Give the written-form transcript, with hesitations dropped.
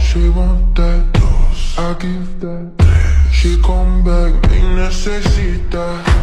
She want that, I give that. She come back, me necesita.